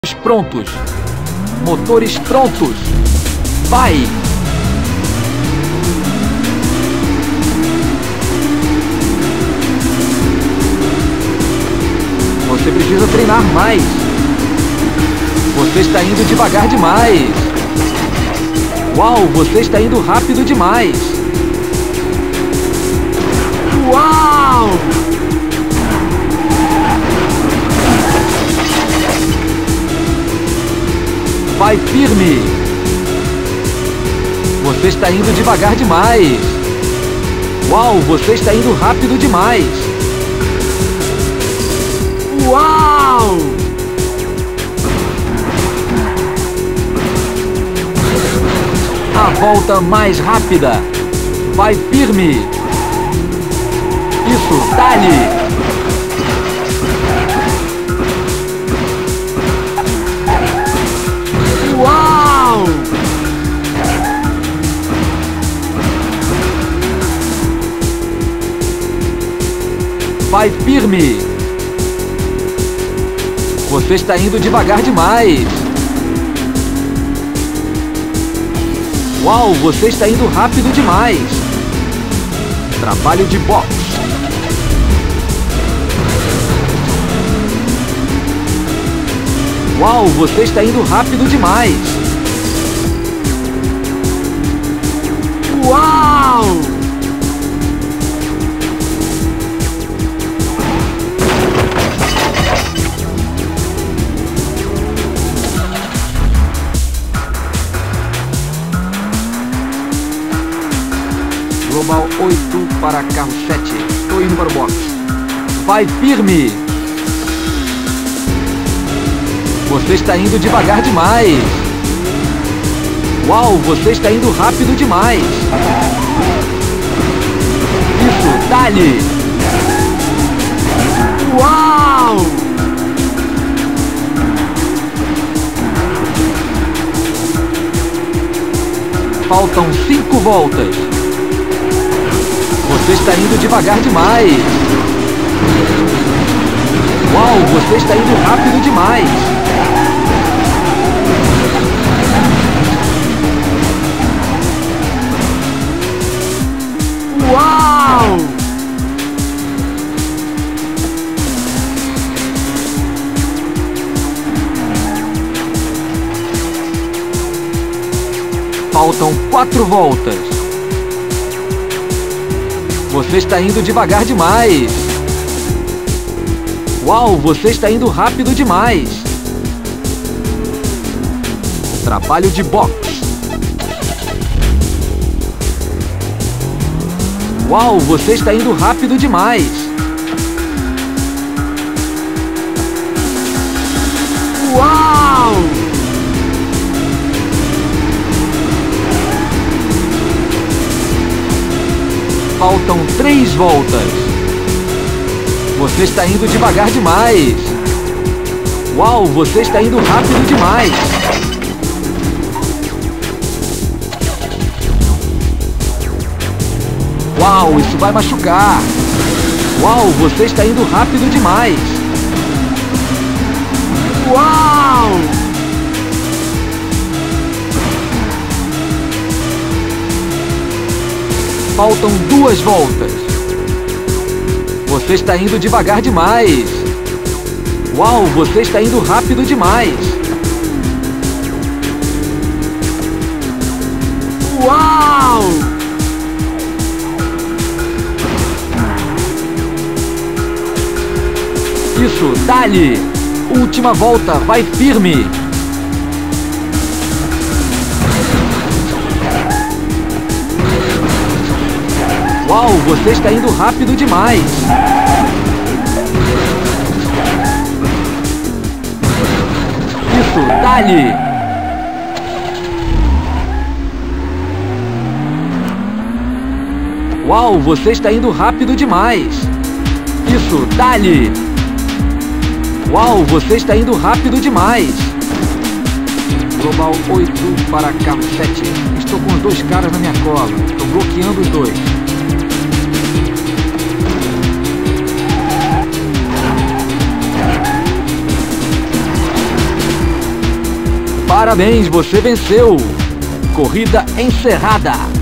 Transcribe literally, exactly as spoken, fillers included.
Prontos. Motores prontos. Vai! Você precisa treinar mais. Você está indo devagar demais. Uau, você está indo rápido demais. Uau! Vai firme. Você está indo devagar demais. Uau, você está indo rápido demais. Uau! A volta mais rápida. Vai firme. Isso, dá-lhe. Uau! Vai firme. Você está indo devagar demais. Uau, você está indo rápido demais. Trabalho de boxe. Uau, você está indo rápido demais. Uau! Global oito para carro sete. Estou indo para o box. Vai firme. Você está indo devagar demais. Uau, você está indo rápido demais. Isso, dá-lhe. Uau! Faltam cinco voltas. Você está indo devagar demais. Uau, você está indo rápido demais. Uau! Faltam quatro voltas. Você está indo devagar demais. Uau, você está indo rápido demais. Trabalho de boxe. Uau, você está indo rápido demais. Uau! Faltam três voltas. Você está indo devagar demais. Uau, você está indo rápido demais. Uau, isso vai machucar. Uau, você está indo rápido demais. Uau! Faltam duas voltas. Você está indo devagar demais. Uau, você está indo rápido demais. Uau! Isso, dá-lhe! Última volta, vai firme! Uau, você está indo rápido demais! Isso, dá-lhe! Uau, você está indo rápido demais! Isso, dá-lhe! Uau, você está indo rápido demais! Global oito para carro sete. Estou com os dois caras na minha cola. Estou bloqueando os dois. Parabéns, você venceu! Corrida encerrada!